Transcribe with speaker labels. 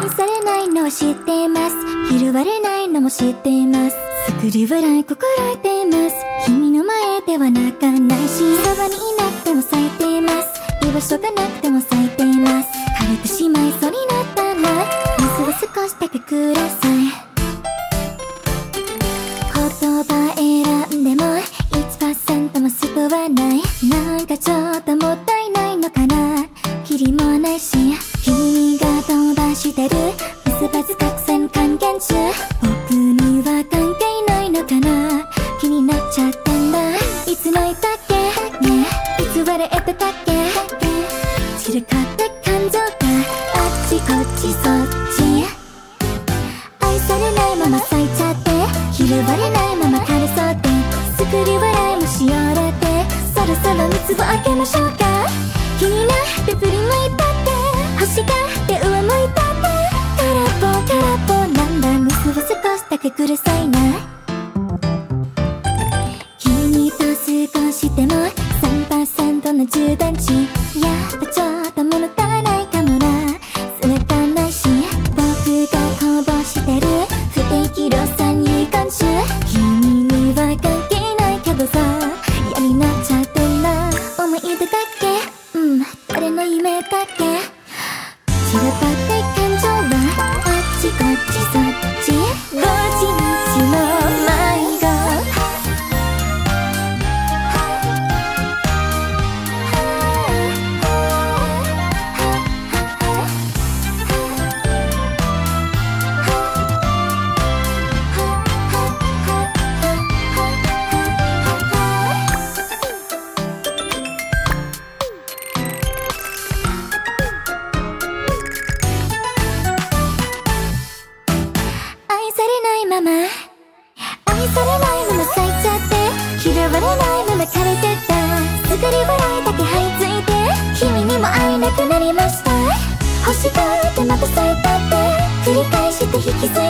Speaker 1: 愛されないのは知っています。拾われないのも知っています。作り笑い心得ています。君の前では泣かないし、そばにいなくても咲いています。居場所がなくても咲いています。枯れてしまいそうになったら水を少しだけください。言葉選んでも 1% も救わない。なんかちょっともったいないのかな。キリもないし君が飛ばしてる結ばず角線還元中。僕には関係ないのかな。気になっちゃってんだ。いつ泣いたっけねえ、いつ笑えてたっけ。散らかった感情があっちこっちそっち。愛されないまま咲いちゃって、拾われないまま枯れそうで、作り笑いもしおれて、そろそろ蜜をあげましょうか。気になって振り向いたって、欲しがって上向いたって、空っぽなんだ。水を少しだけくださいな。君と過ごしても 3% の充電池。やっぱちょっと物足らないかもな。それがないし僕がこぼしてる不定期量産遺憾中。君には関係ないけどさ、嫌になっちゃってんだ。思い出だっけ、誰の夢だっけ。散らばって感情はあっちこっちそっち。5時日の迷子。愛されないまま咲いちゃって、拾われないまま枯れてった。作り笑いだけ這いついて、君にも会えなくなりました。欲しがってまた咲いたって、繰り返して引きず